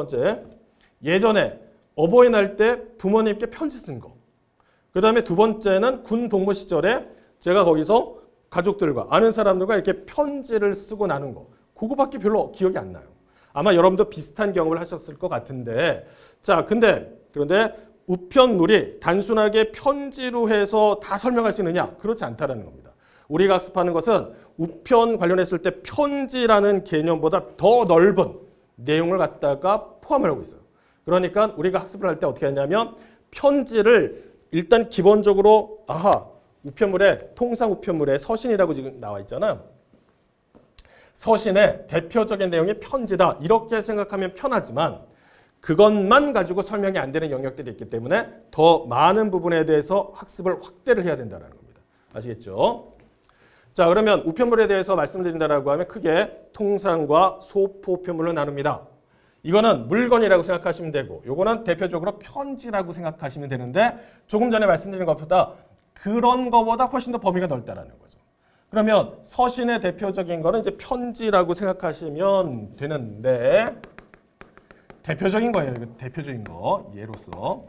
S1: 예전에 어버이날 때 부모님께 편지 쓴 거. 그 다음에 두 번째는 군 복무 시절에 제가 거기서 가족들과 아는 사람들과 이렇게 편지를 쓰고 나눈 거. 그거밖에 별로 기억이 안 나요. 아마 여러분도 비슷한 경험을 하셨을 것 같은데 자, 그런데 우편물이 단순하게 편지로 해서 다 설명할 수 있느냐? 그렇지 않다라는 겁니다. 우리가 학습하는 것은 우편 관련했을 때 편지라는 개념보다 더 넓은 내용을 갖다가 포함을 하고 있어요. 그러니까 우리가 학습을 할 때 어떻게 하냐면 편지를 일단 기본적으로 우편물에 통상 우편물에 서신이라고 지금 나와 있잖아요. 서신의 대표적인 내용이 편지다. 이렇게 생각하면 편하지만 그것만 가지고 설명이 안 되는 영역들이 있기 때문에 더 많은 부분에 대해서 학습을 확대를 해야 된다는 겁니다. 아시겠죠? 자, 그러면 우편물에 대해서 말씀드린다라고 하면 크게 통상과 소포 우편물로 나눕니다. 이거는 물건이라고 생각하시면 되고 요거는 대표적으로 편지라고 생각하시면 되는데 조금 전에 말씀드린 것보다 그런 거보다 훨씬 더 범위가 넓다라는 거죠. 그러면 서신의 대표적인 거는 이제 편지라고 생각하시면 되는데 대표적인 거예요. 이거 대표적인 거 예로서.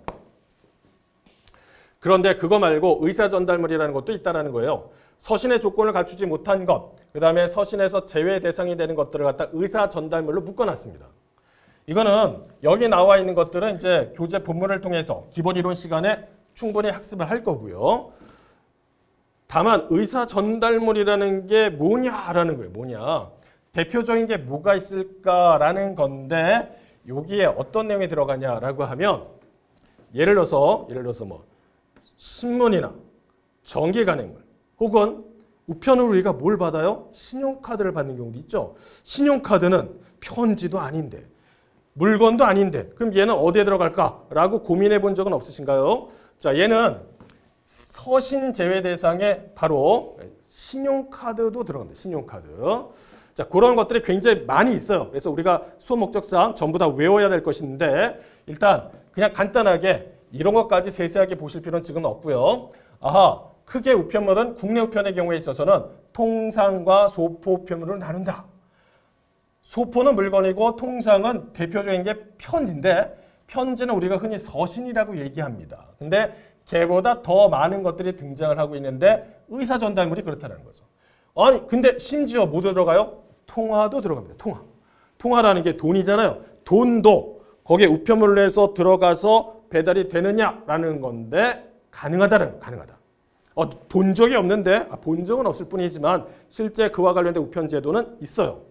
S1: 그런데 그거 말고 의사전달물이라는 것도 있다라는 거예요. 서신의 조건을 갖추지 못한 것, 그 다음에 서신에서 제외 대상이 되는 것들을 갖다 의사전달물로 묶어놨습니다. 이거는 여기 나와 있는 것들은 이제 교재 본문을 통해서 기본 이론 시간에 충분히 학습을 할 거고요. 다만 의사 전달물이라는 게 뭐냐라는 거예요. 뭐냐. 대표적인 게 뭐가 있을까라는 건데 여기에 어떤 내용이 들어가냐라고 하면 예를 들어서 뭐 신문이나 정기 간행물 혹은 우편으로 우리가 뭘 받아요? 신용카드를 받는 경우도 있죠. 신용카드는 편지도 아닌데 물건도 아닌데 그럼 얘는 어디에 들어갈까라고 고민해 본 적은 없으신가요? 자, 얘는 서신 제외 대상에 바로 신용카드도 들어갑니다. 신용카드. 자, 그런 것들이 굉장히 많이 있어요. 그래서 우리가 수업 목적상 전부 다 외워야 될 것인데 일단 그냥 간단하게 이런 것까지 세세하게 보실 필요는 지금 없고요. 크게 우편물은 국내 우편의 경우에 있어서는 통상과 소포 우편물을 나눈다. 소포는 물건이고 통상은 대표적인 게 편지인데 편지는 우리가 흔히 서신이라고 얘기합니다. 근데 걔보다 더 많은 것들이 등장을 하고 있는데 의사전달물이 그렇다는 거죠. 아니 근데 심지어 뭐도 들어가요? 통화도 들어갑니다. 통화라는 게 돈이잖아요. 돈도 거기에 우편물로 해서 들어가서 배달이 되느냐라는 건데 가능하다. 본 적이 없는데 본 적은 없을 뿐이지만 실제 그와 관련된 우편 제도는 있어요.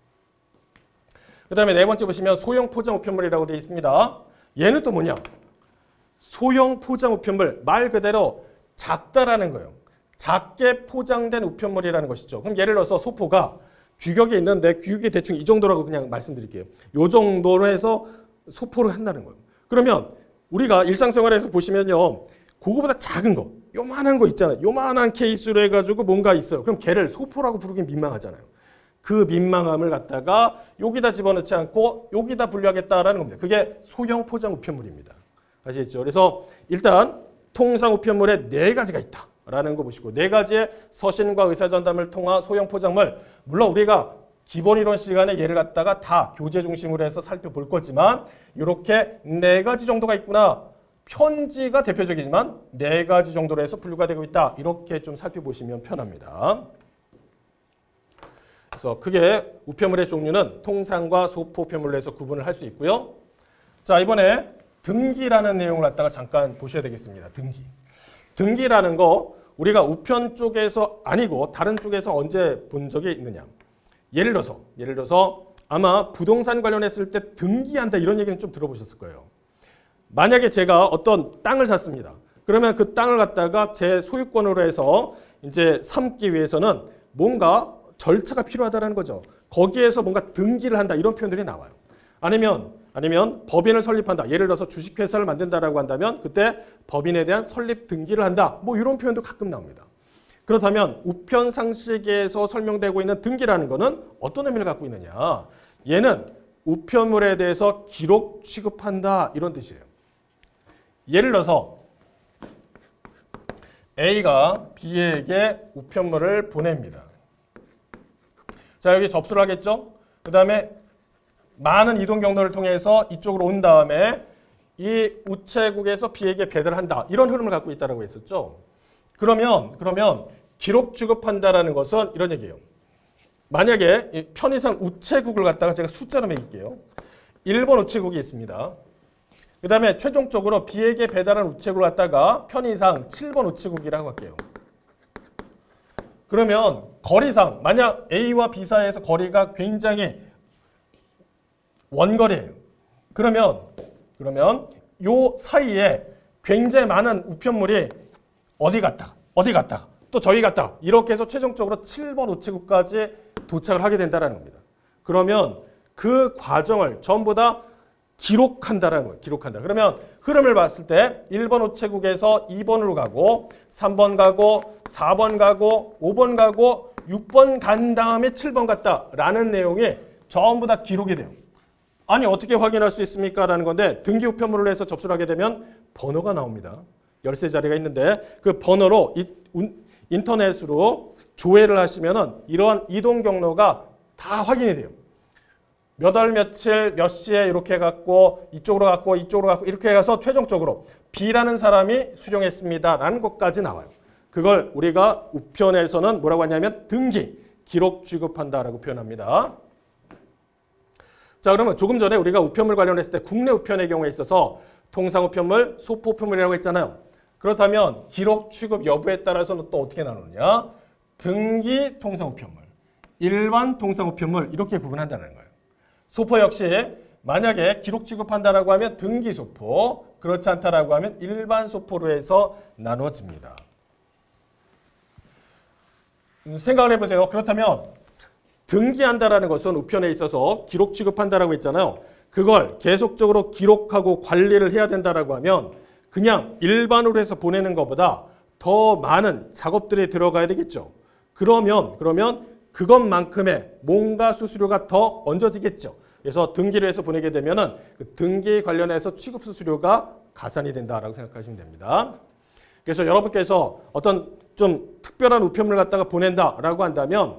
S1: 그 다음에 네 번째 보시면 소형 포장 우편물이라고 되어 있습니다. 얘는 또 뭐냐? 소형 포장 우편물, 말 그대로 작다라는 거예요. 작게 포장된 우편물이라는 것이죠. 그럼 예를 들어서 소포가 규격이 있는데 규격이 대충 이 정도라고 그냥 말씀드릴게요. 이 정도로 해서 소포를 한다는 거예요. 그러면 우리가 일상생활에서 보시면요. 그거보다 작은 거, 요만한 거 있잖아요. 요만한 케이스로 해가지고 뭔가 있어요. 그럼 걔를 소포라고 부르긴 민망하잖아요. 그 민망함을 갖다가 여기다 집어넣지 않고 여기다 분류하겠다라는 겁니다. 그게 소형 포장 우편물입니다. 아시겠죠? 그래서 일단 통상 우편물에 네 가지가 있다라는 거 보시고 네 가지의 서신과 의사전달물 통화 소형 포장물 물론 우리가 기본 이론 시간에 얘를 갖다가 다 교재 중심으로 해서 살펴볼 거지만 이렇게 4가지 정도가 있구나. 편지가 대표적이지만 4가지 정도로 해서 분류가 되고 있다. 이렇게 좀 살펴보시면 편합니다. 그래서 크게 우편물의 종류는 통상과 소포 우편물로 해서 구분을 할 수 있고요. 자, 이번에 등기라는 내용을 갖다가 잠깐 보셔야 되겠습니다. 등기. 등기라는 거 우리가 우편 쪽에서 아니고 다른 쪽에서 언제 본 적이 있느냐. 예를 들어서 아마 부동산 관련했을 때 등기한다 이런 얘기는 좀 들어보셨을 거예요. 만약에 제가 어떤 땅을 샀습니다. 그러면 그 땅을 갖다가 제 소유권으로 해서 이제 삼기 위해서는 뭔가 절차가 필요하다는 거죠. 거기에서 뭔가 등기를 한다 이런 표현들이 나와요. 아니면 법인을 설립한다. 예를 들어서 주식회사를 만든다라고 한다면 그때 법인에 대한 설립 등기를 한다. 뭐 이런 표현도 가끔 나옵니다. 그렇다면 우편 상식에서 설명되고 있는 등기라는 것은 어떤 의미를 갖고 있느냐. 얘는 우편물에 대해서 기록 취급한다 이런 뜻이에요. 예를 들어서 A가 B에게 우편물을 보냅니다. 자, 여기 접수를 하겠죠. 그 다음에 많은 이동 경로를 통해서 이쪽으로 온 다음에 이 우체국에서 B에게 배달한다. 이런 흐름을 갖고 있다고 했었죠. 그러면 기록 취급한다라는 것은 이런 얘기예요. 만약에 편의상 우체국을 갖다가 제가 숫자로 매길게요. 1번 우체국이 있습니다. 그 다음에 최종적으로 B에게 배달한 우체국을 갖다가 편의상 7번 우체국이라고 할게요. 그러면 거리상 만약 A와 B 사이에서 거리가 굉장히 원거리예요. 그러면 요 사이에 굉장히 많은 우편물이 어디 갔다 또 저기 갔다 이렇게 해서 최종적으로 7번 우체국까지 도착을 하게 된다는 겁니다. 그러면 그 과정을 전부 다 기록한다라는 거예요. 기록한다. 그러면 흐름을 봤을 때 1번 우체국에서 2번으로 가고 3번 가고 4번 가고 5번 가고 6번 간 다음에 7번 갔다라는 내용이 전부 다 기록이 돼요. 아니 어떻게 확인할 수 있습니까? 라는 건데 등기 우편물을 해서 접수를 하게 되면 번호가 나옵니다. 열쇠 자리가 있는데 그 번호로 인터넷으로 조회를 하시면은 이러한 이동 경로가 다 확인이 돼요. 몇 월 며칠 몇 시에 이렇게 해갖고 이쪽으로 갔고 이렇게 해서 최종적으로 B라는 사람이 수령했습니다 라는 것까지 나와요. 그걸 우리가 우편에서는 뭐라고 하냐면 등기, 기록 취급한다라고 표현합니다. 자, 그러면 조금 전에 우리가 우편물 관련했을 때 국내 우편의 경우에 있어서 통상 우편물, 소포 우편물이라고 했잖아요. 그렇다면 기록 취급 여부에 따라서는 또 어떻게 나누느냐? 등기 통상 우편물, 일반 통상 우편물 이렇게 구분한다는 거예요. 소포 역시 만약에 기록 취급한다라고 하면 등기 소포, 그렇지 않다라고 하면 일반 소포로 해서 나누어집니다. 생각을 해보세요. 그렇다면 등기한다라는 것은 우편에 있어서 기록 취급한다라고 했잖아요. 그걸 계속적으로 기록하고 관리를 해야 된다라고 하면 그냥 일반으로 해서 보내는 것보다 더 많은 작업들이 들어가야 되겠죠. 그러면 그것만큼의 뭔가 수수료가 더 얹어지겠죠. 그래서 등기를 해서 보내게 되면은 그 등기 관련해서 취급 수수료가 가산이 된다라고 생각하시면 됩니다. 그래서 여러분께서 어떤 좀 특별한 우편물 갖다가 보낸다라고 한다면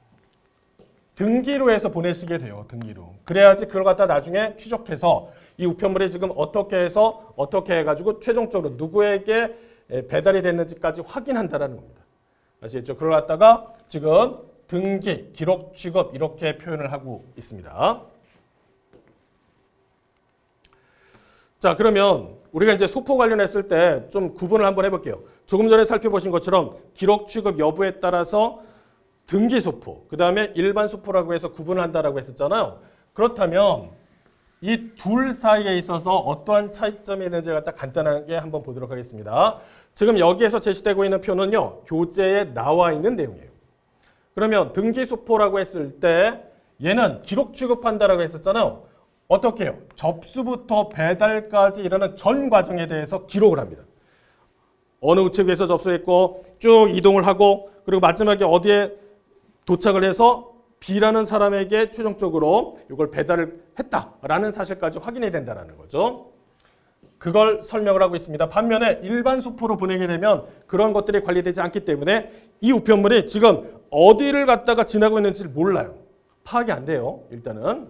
S1: 등기로 해서 보내시게 돼요. 등기로. 그래야지 그걸 갖다 나중에 추적해서 이 우편물이 지금 어떻게 해서 어떻게 해가지고 최종적으로 누구에게 배달이 됐는지까지 확인한다라는 겁니다. 아시겠죠? 그걸 갖다가 지금 등기, 기록, 취급 이렇게 표현을 하고 있습니다. 자, 그러면 우리가 이제 소포 관련했을 때 좀 구분을 한번 해볼게요. 조금 전에 살펴보신 것처럼 기록, 취급 여부에 따라서 등기 소포, 그 다음에 일반 소포라고 해서 구분을 한다라고 했었잖아요. 그렇다면 이 둘 사이에 있어서 어떠한 차이점이 있는지 갖다 간단하게 한번 보도록 하겠습니다. 지금 여기에서 제시되고 있는 표는요, 교재에 나와 있는 내용이에요. 그러면 등기 소포라고 했을 때 얘는 기록 취급한다라고 했었잖아요. 어떻게 해요? 접수부터 배달까지 이르는 전 과정에 대해서 기록을 합니다. 어느 우체국에서 접수했고 쭉 이동을 하고 그리고 마지막에 어디에 도착을 해서 B라는 사람에게 최종적으로 이걸 배달을 했다라는 사실까지 확인이 된다는 거죠. 그걸 설명을 하고 있습니다. 반면에 일반 소포로 보내게 되면 그런 것들이 관리되지 않기 때문에 이 우편물이 지금 어디를 갔다가 지나고 있는지를 몰라요. 파악이 안 돼요. 일단은.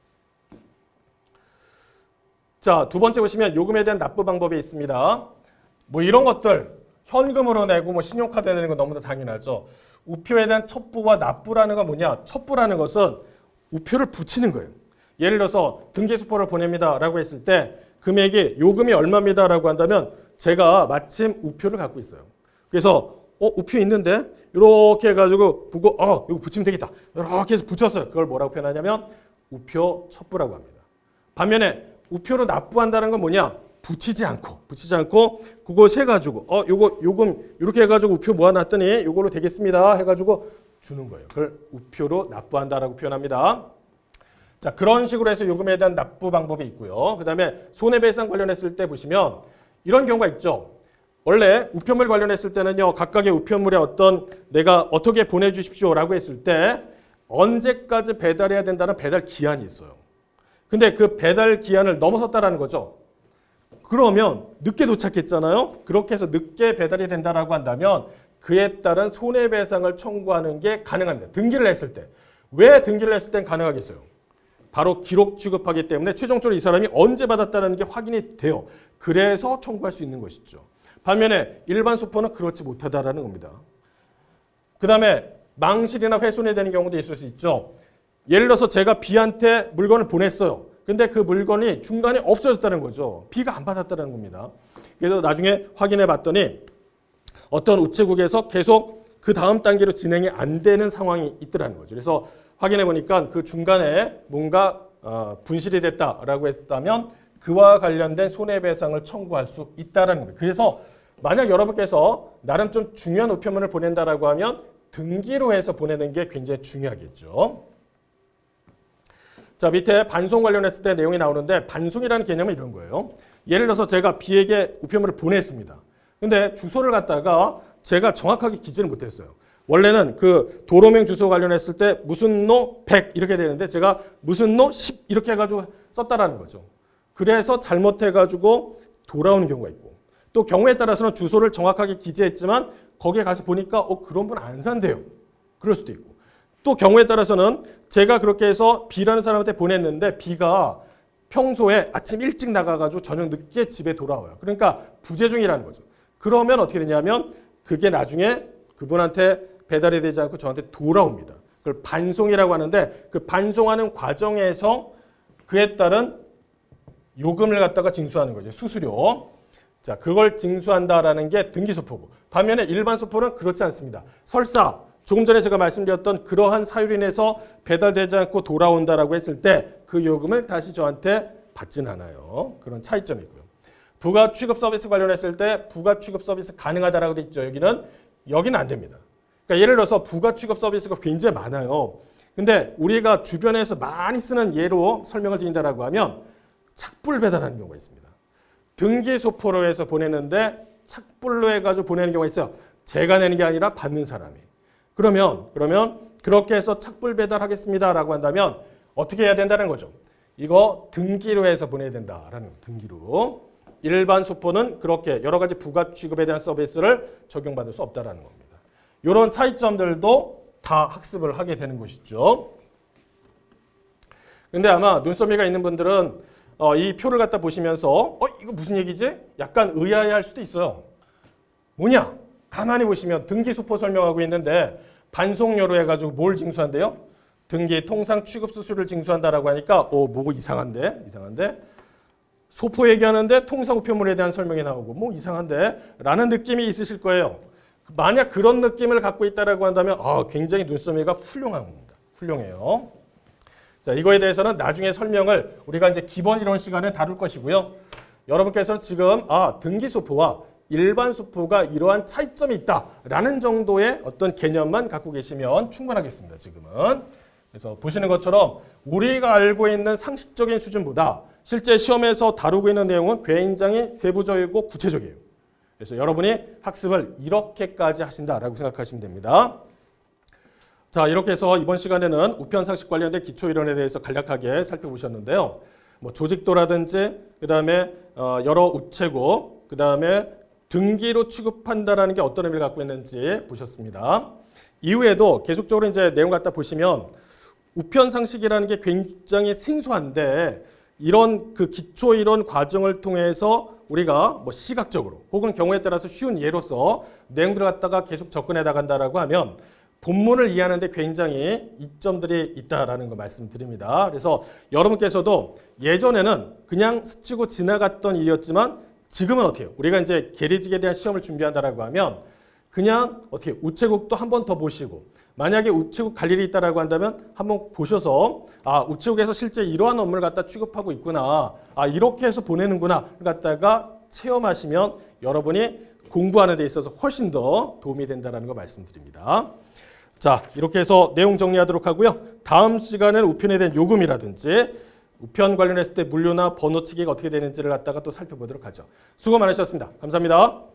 S1: 자, 두 번째 보시면 요금에 대한 납부 방법이 있습니다. 뭐 이런 것들 현금으로 내고 뭐 신용카드 내는 건 너무나 당연하죠. 우표에 대한 첩부와 납부라는 건 뭐냐? 첩부라는 것은 우표를 붙이는 거예요. 예를 들어서 등기수포를 보냅니다라고 했을 때 금액이 요금이 얼마입니다라고 한다면 제가 마침 우표를 갖고 있어요. 그래서 우표 있는데 이렇게 해가지고 보고 이거 붙이면 되겠다. 이렇게 해서 붙였어요. 그걸 뭐라고 표현하냐면 우표 첩부라고 합니다. 반면에 우표로 납부한다는 건 뭐냐? 붙이지 않고 그거 세 가지고 요거 요금 이렇게 해가지고 우표 모아놨더니 요걸로 되겠습니다 해가지고 주는 거예요. 그걸 우표로 납부한다라고 표현합니다. 자, 그런 식으로 해서 요금에 대한 납부 방법이 있고요. 그 다음에 손해배상 관련했을 때 보시면 이런 경우가 있죠. 원래 우편물 관련했을 때는요, 각각의 우편물에 내가 어떻게 보내주십시오라고 했을 때 언제까지 배달해야 된다는 배달 기한이 있어요. 근데 그 배달 기한을 넘어섰다라는 거죠. 그러면 늦게 도착했잖아요. 그렇게 해서 늦게 배달이 된다라고 한다면 그에 따른 손해배상을 청구하는 게 가능합니다. 등기를 했을 때. 왜 등기를 했을 땐 가능하겠어요? 바로 기록 취급하기 때문에 최종적으로 이 사람이 언제 받았다는 게 확인이 돼요. 그래서 청구할 수 있는 것이죠. 반면에 일반 수포는 그렇지 못하다라는 겁니다. 그 다음에 망실이나 훼손이 되는 경우도 있을 수 있죠. 예를 들어서 제가 B한테 물건을 보냈어요. 근데 그 물건이 중간에 없어졌다는 거죠. B가 안 받았다는 겁니다. 그래서 나중에 확인해 봤더니 어떤 우체국에서 계속 그 다음 단계로 진행이 안 되는 상황이 있더라는 거죠. 그래서 확인해 보니까 그 중간에 뭔가 분실이 됐다라고 했다면 그와 관련된 손해배상을 청구할 수 있다는 겁니다. 그래서 만약 여러분께서 나름 좀 중요한 우편물을 보낸다라고 하면 등기로 해서 보내는 게 굉장히 중요하겠죠. 자, 밑에 반송 관련했을 때 내용이 나오는데 반송이라는 개념은 이런 거예요. 예를 들어서 제가 B에게 우편물을 보냈습니다. 근데 주소를 갖다가 제가 정확하게 기재를 못했어요. 원래는 그 도로명 주소 관련했을 때 무슨 노 100 이렇게 되는데 제가 무슨 노 10 이렇게 해가지고 썼다라는 거죠. 그래서 잘못해가지고 돌아오는 경우가 있고 또 경우에 따라서는 주소를 정확하게 기재했지만 거기에 가서 보니까 그런 분 안 산대요. 그럴 수도 있고 또 경우에 따라서는 제가 그렇게 해서 B라는 사람한테 보냈는데 B가 평소에 아침 일찍 나가가지고 저녁 늦게 집에 돌아와요. 그러니까 부재중이라는 거죠. 그러면 어떻게 되냐면 그게 나중에 그분한테 배달이 되지 않고 저한테 돌아옵니다. 그걸 반송이라고 하는데 그 반송하는 과정에서 그에 따른 요금을 갖다가 징수하는 거죠. 수수료. 자, 그걸 징수한다라는 게 등기소포고. 반면에 일반 소포는 그렇지 않습니다. 설사 조금 전에 제가 말씀드렸던 그러한 사유로 인해서 배달되지 않고 돌아온다라고 했을 때 그 요금을 다시 저한테 받지는 않아요. 그런 차이점이 있고요. 부가 취급 서비스 관련했을 때 부가 취급 서비스 가능하다라고 돼 있죠. 여기는 안 됩니다. 그러니까 예를 들어서 부가 취급 서비스가 굉장히 많아요. 근데 우리가 주변에서 많이 쓰는 예로 설명을 드린다라고 하면 착불 배달하는 경우가 있습니다. 등기 소포로 해서 보내는데 착불로 해가지고 보내는 경우가 있어요. 제가 내는 게 아니라 받는 사람이. 그러면 그렇게 해서 착불 배달하겠습니다라고 한다면 어떻게 해야 된다는 거죠? 이거 등기로 해서 보내야 된다라는 등기로. 일반 소포는 그렇게 여러 가지 부가 취급에 대한 서비스를 적용받을 수 없다라는 겁니다. 이런 차이점들도 다 학습을 하게 되는 것이죠. 근데 아마 눈썰미가 있는 분들은 이 표를 갖다 보시면서 이거 무슨 얘기지? 약간 의아해할 수도 있어요. 뭐냐? 가만히 보시면 등기소포 설명하고 있는데 반송료로 해가지고 뭘 징수한대요? 등기 통상 취급 수수료를 징수한다라고 하니까 뭐고 이상한데? 소포 얘기하는데 통상 우편물에 대한 설명이 나오고 뭐 이상한데? 라는 느낌이 있으실 거예요. 만약 그런 느낌을 갖고 있다라고 한다면 굉장히 눈썰미가 훌륭합니다. 훌륭해요. 자, 이거에 대해서는 나중에 설명을 우리가 이제 기본 이론 시간에 다룰 것이고요. 여러분께서는 지금 등기소포와 일반 소포가 이러한 차이점이 있다라는 정도의 어떤 개념만 갖고 계시면 충분하겠습니다. 지금은. 그래서 보시는 것처럼 우리가 알고 있는 상식적인 수준보다 실제 시험에서 다루고 있는 내용은 굉장히 세부적이고 구체적이에요. 그래서 여러분이 학습을 이렇게까지 하신다라고 생각하시면 됩니다. 자, 이렇게 해서 이번 시간에는 우편상식 관련된 기초이론에 대해서 간략하게 살펴보셨는데요. 뭐 조직도라든지 그다음에 여러 우체국, 그다음에 등기로 취급한다라는 게 어떤 의미를 갖고 있는지 보셨습니다. 이후에도 계속적으로 이제 내용 갖다 보시면 우편 상식이라는 게 굉장히 생소한데 이런 그 기초 이론 과정을 통해서 우리가 뭐 시각적으로 혹은 경우에 따라서 쉬운 예로서 내용들을 갖다가 계속 접근해 나간다라고 하면 본문을 이해하는 데 굉장히 이점들이 있다라는 거 말씀드립니다. 그래서 여러분께서도 예전에는 그냥 스치고 지나갔던 일이었지만 지금은 어떻게 해요? 우리가 이제 계리직에 대한 시험을 준비한다라고 하면 그냥 어떻게 우체국도 한 번 더 보시고 만약에 우체국 갈 일이 있다라고 한다면 한번 보셔서 아 우체국에서 실제 이러한 업무를 갖다 취급하고 있구나 아 이렇게 해서 보내는구나 갖다가 체험하시면 여러분이 공부하는 데 있어서 훨씬 더 도움이 된다는 거 말씀드립니다. 자 이렇게 해서 내용 정리하도록 하고요. 다음 시간에는 우편에 대한 요금이라든지 우편 관련했을 때 물류나 번호치기가 어떻게 되는지를 갖다가 또 살펴보도록 하죠. 수고 많으셨습니다. 감사합니다.